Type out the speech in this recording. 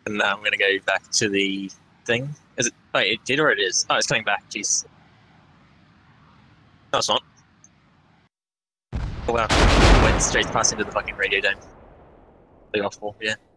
And now I'm going to go back to the thing. Is it? Wait, it did or it is? Oh, it's coming back. Jeez. No, it's not. Oh, wow. Went straight past into the fucking radio dome. The awful, yeah.